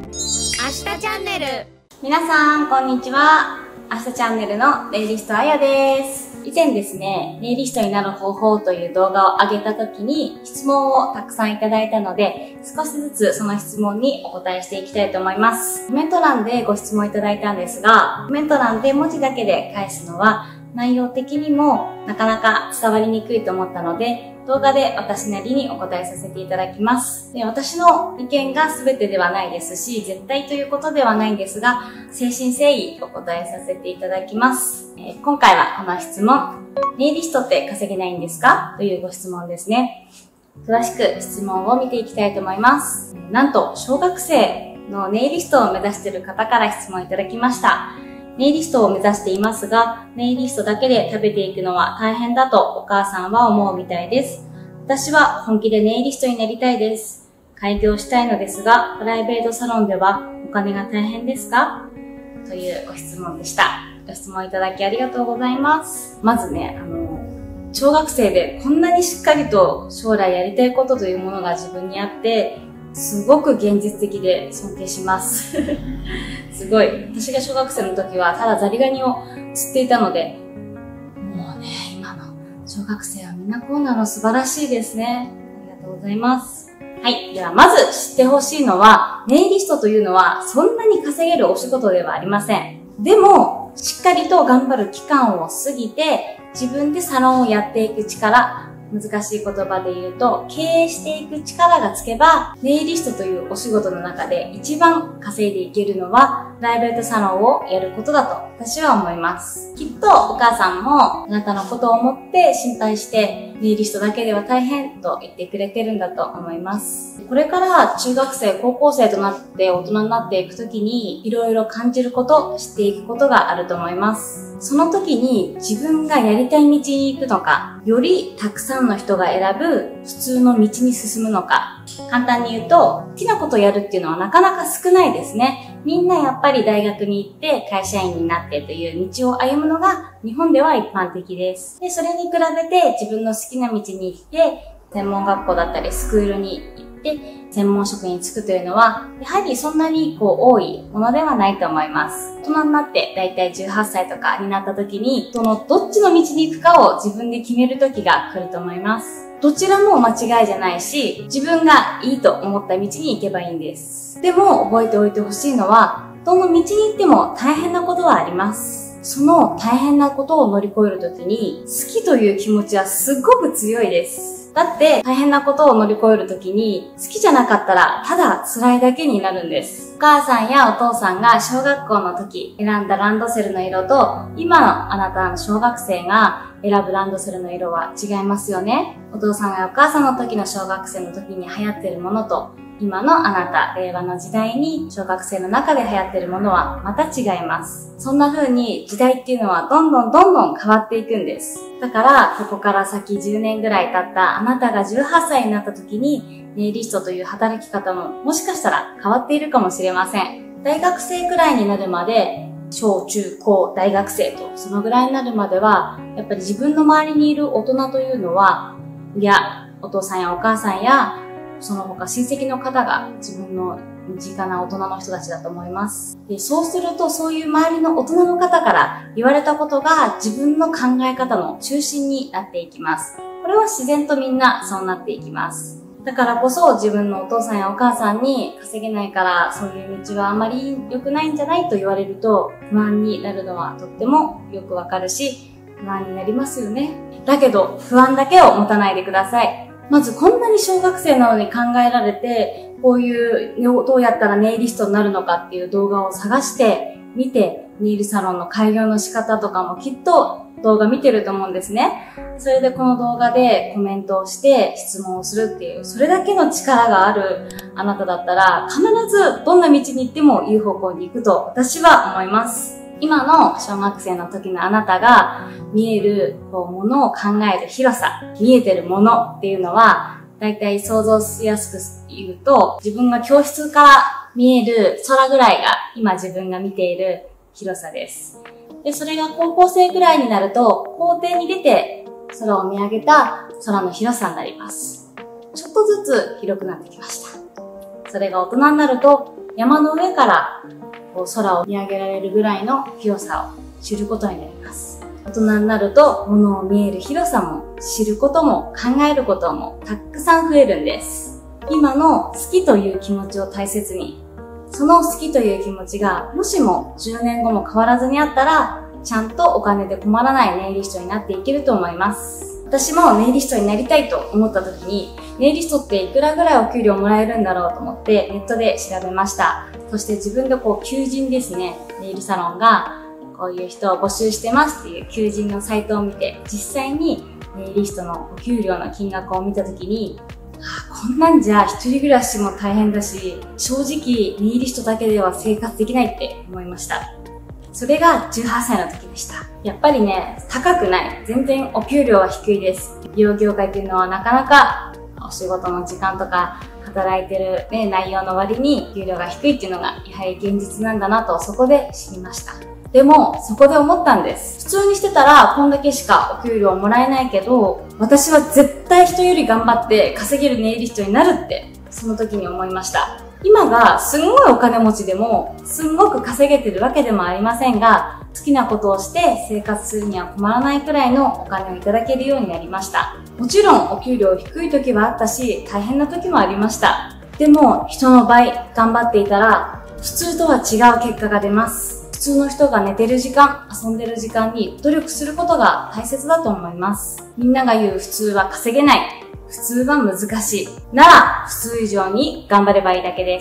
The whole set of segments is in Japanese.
日チャンネル。 皆さん、こんにちは。明日チャンネルのネイリストあやです。以前ですね、ネイリストになる方法という動画を上げた時に質問をたくさんいただいたので、少しずつその質問にお答えしていきたいと思います。コメント欄でご質問いただいたんですが、コメント欄で文字だけで返すのは内容的にもなかなか伝わりにくいと思ったので、動画で私なりにお答えさせていただきます。で、私の意見が全てではないですし、絶対ということではないんですが、誠心誠意お答えさせていただきます。今回はこの質問、ネイリストって稼げないんですか？というご質問ですね。詳しく質問を見ていきたいと思います。なんと、小学生のネイリストを目指している方から質問いただきました。ネイリストを目指していますが、ネイリストだけで食べていくのは大変だとお母さんは思うみたいです。私は本気でネイリストになりたいです。開業したいのですが、プライベートサロンではお金が大変ですか？というご質問でした。ご質問いただきありがとうございます。まずね、小学生でこんなにしっかりと将来やりたいことというものが自分にあって、すごく現実的で尊敬します。すごい。私が小学生の時はただザリガニを釣っていたので、もうね、今の小学生はみんなこうなの素晴らしいですね。ありがとうございます。はい。では、まず知ってほしいのは、ネイリストというのはそんなに稼げるお仕事ではありません。でも、しっかりと頑張る期間を過ぎて、自分でサロンをやっていく力、難しい言葉で言うと、経営していく力がつけば、ネイリストというお仕事の中で一番稼いでいけるのは、プライベートサロンをやることだと私は思います。きっとお母さんもあなたのことを思って心配して、ネイリストだけでは大変と言ってくれてるんだと思います。これから中学生、高校生となって大人になっていくときに、いろいろ感じること、知っていくことがあると思います。その時に自分がやりたい道に行くのか、よりたくさんの人が選ぶ普通の道に進むのか、簡単に言うと、好きなことをやるっていうのはなかなか少ないですね。みんなやっぱり大学に行って会社員になってという道を歩むのが日本では一般的です。で、それに比べて自分の好きな道に行って、専門学校だったりスクールに行って専門職に就くというのは、やはりそんなに多いものではないと思います。大人になってだいたい18歳とかになった時に、そのどっちの道に行くかを自分で決める時が来ると思います。どちらも間違いじゃないし、自分がいいと思った道に行けばいいんです。でも覚えておいてほしいのは、どの道に行っても大変なことはあります。その大変なことを乗り越えるときに、好きという気持ちはすごく強いです。だって大変なことを乗り越えるときに、好きじゃなかったらただ辛いだけになるんです。お母さんやお父さんが小学校の時選んだランドセルの色と、今のあなたの小学生が選ぶランドセルの色は違いますよね。お父さんやお母さんの時の小学生の時に流行ってるものと、今のあなた、令和の時代に小学生の中で流行ってるものはまた違います。そんな風に時代っていうのはどんどん変わっていくんです。だから、ここから先10年ぐらい経ったあなたが18歳になった時に、ネイリストという働き方ももしかしたら変わっているかもしれません。大学生くらいになるまで、小中高大学生とそのぐらいになるまでは、やっぱり自分の周りにいる大人というのは、お父さんやお母さんやその他親戚の方が自分の身近な大人の人たちだと思います。で、そうするとそういう周りの大人の方から言われたことが自分の考え方の中心になっていきます。これは自然とみんなそうなっていきます。だからこそ自分のお父さんやお母さんに稼げないからそういう道はあまり良くないんじゃないと言われると不安になるのはとってもよくわかるし、不安になりますよね。だけど不安だけを持たないでください。まずこんなに小学生なのに考えられて、こういうどうやったらネイリストになるのかっていう動画を探して見て、ネイルサロンの開業の仕方とかもきっと動画見てると思うんですね。それでこの動画でコメントをして質問をするっていう、それだけの力があるあなただったら、必ずどんな道に行ってもいい方向に行くと私は思います。今の小学生の時のあなたが見えるものを考える広さ、見えてるものっていうのは、だいたい想像しやすく言うと、自分が教室から見える空ぐらいが今自分が見ている広さです。で、それが高校生ぐらいになると、校庭に出て空を見上げた空の広さになります。ちょっとずつ広くなってきました。それが大人になると、 山の上から空を見上げられるぐらいの広さを知ることになります。大人になると物を見える広さも知ることも考えることもたくさん増えるんです。今の好きという気持ちを大切に、その好きという気持ちがもしも10年後も変わらずにあったら、ちゃんとお金で困らないネイリストになっていけると思います。私もネイリストになりたいと思った時に、ネイリストっていくらぐらいお給料もらえるんだろうと思ってネットで調べました。そして自分で求人ですね、ネイルサロンがこういう人を募集してますっていう求人のサイトを見て、実際にネイリストのお給料の金額を見た時に、こんなんじゃ一人暮らしも大変だし、正直ネイリストだけでは生活できないって思いました。それが18歳の時でした。やっぱりね、高くない。全然お給料は低いです。美容業界っていうのはなかなかお仕事の時間とか働いてる、内容の割に給料が低いっていうのがやはり現実なんだなとそこで知りました。でも、そこで思ったんです。普通にしてたらこんだけしかお給料もらえないけど、私は絶対人より頑張って稼げるネイリストになるって、その時に思いました。今がすんごいお金持ちでも、すんごく稼げてるわけでもありませんが、好きなことをして生活するには困らないくらいのお金をいただけるようになりました。もちろんお給料低い時はあったし、大変な時もありました。でも、人の倍頑張っていたら、普通とは違う結果が出ます。普通の人が寝てる時間、遊んでる時間に努力することが大切だと思います。みんなが言う普通は稼げない。普通は難しい。なら、普通以上に頑張ればいいだけです。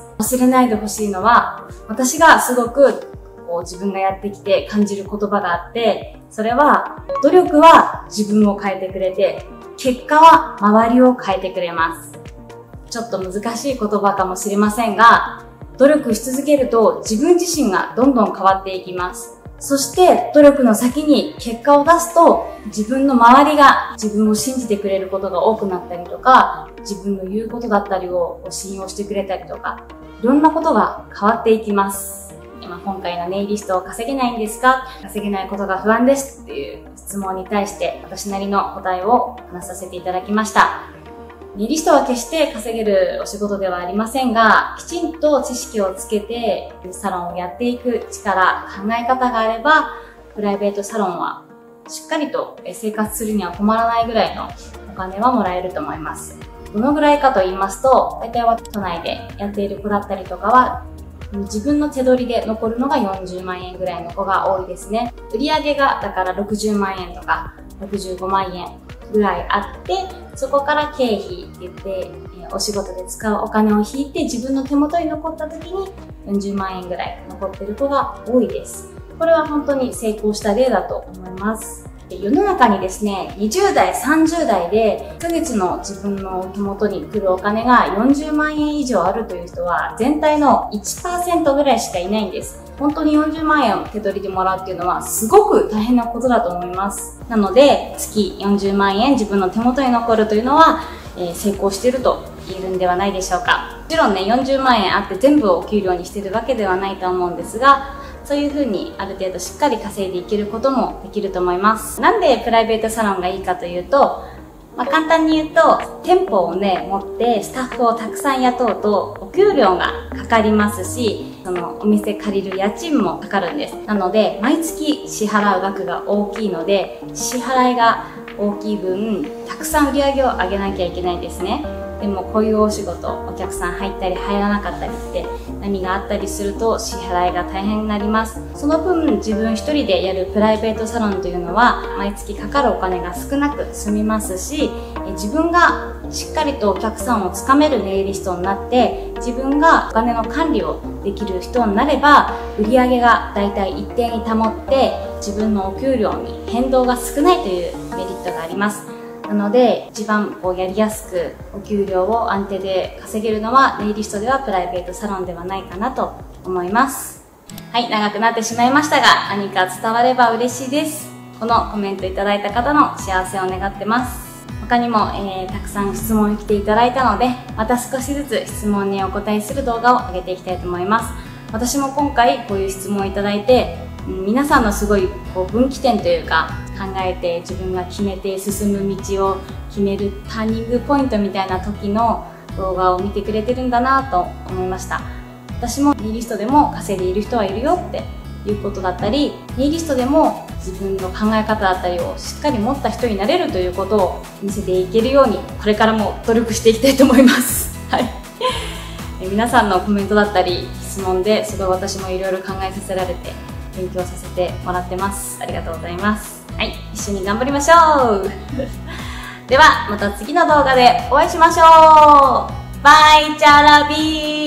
忘れないでほしいのは、私がすごく自分がやってきて感じる言葉があって、それは、努力は自分を変えてくれて、結果は周りを変えてくれます。ちょっと難しい言葉かもしれませんが、努力し続けると自分自身がどんどん変わっていきます。そして努力の先に結果を出すと自分の周りが自分を信じてくれることが多くなったりとか、自分の言うことだったりを信用してくれたりとか、いろんなことが変わっていきます。今回のネイリストを稼げないんですか？稼げないことが不安ですっていう質問に対して私なりの答えを話させていただきました。ネイリストは決して稼げるお仕事ではありませんが、きちんと知識をつけてサロンをやっていく力、考え方があれば、プライベートサロンはしっかりと生活するには困らないぐらいのお金はもらえると思います。どのぐらいかと言いますと、大体は都内でやっている子だったりとかは、自分の手取りで残るのが40万円ぐらいの子が多いですね。売上がだから60万円とか65万円ぐらいあって、そこから経費って言って、お仕事で使うお金を引いて自分の手元に残った時に40万円ぐらい残ってる子が多いです。これは本当に成功した例だと思います。世の中にですね、20代、30代で1ヶ月の自分の手元に来るお金が40万円以上あるという人は全体の 1% ぐらいしかいないんです。本当に40万円を手取りでもらうっていうのはすごく大変なことだと思います。なので、月40万円自分の手元に残るというのは、成功していると言えるんではないでしょうか。もちろんね、40万円あって全部をお給料にしてるわけではないと思うんですが、そういう風にある程度しっかり稼いでいけることもできると思います。なんでプライベートサロンがいいかというと、簡単に言うと、店舗をね、持ってスタッフをたくさん雇うと、お給料がかかりますし、そのお店借りる家賃もかかるんです。なので、毎月支払う額が大きいので、支払いが大きい分、たくさん売り上げを上げなきゃいけないんですね。でもこういうお仕事、お客さん入ったり入らなかったりって何があったりすると支払いが大変になります。その分自分一人でやるプライベートサロンというのは毎月かかるお金が少なく済みますし、自分がしっかりとお客さんをつかめるネイリストになって自分がお金の管理をできる人になれば売り上げがだいたい一定に保って自分のお給料に変動が少ないというメリットがあります。なので一番やりやすくお給料を安定で稼げるのはネイリストではプライベートサロンではないかなと思います。はい、長くなってしまいましたが何か伝われば嬉しいです。このコメントいただいた方の幸せを願ってます。他にも、たくさん質問に来ていただいたのでまた少しずつ質問にお答えする動画を上げていきたいと思います。私も今回こういう質問をいただいて皆さんのすごい分岐点というか考えて自分が決めて進む道を決めるターニングポイントみたいな時の動画を見てくれてるんだなと思いました。 私もネイリストでも稼いでいる人はいるよっていうことだったり、ネイリストでも自分の考え方だったりをしっかり持った人になれるということを見せていけるように、これからも努力していきたいと思います。はい。皆さんのコメントだったり質問ですごい私もいろいろ考えさせられて勉強させてもらってます。ありがとうございます。はい、一緒に頑張りましょう。ではまた次の動画でお会いしましょう。バイチャラビー。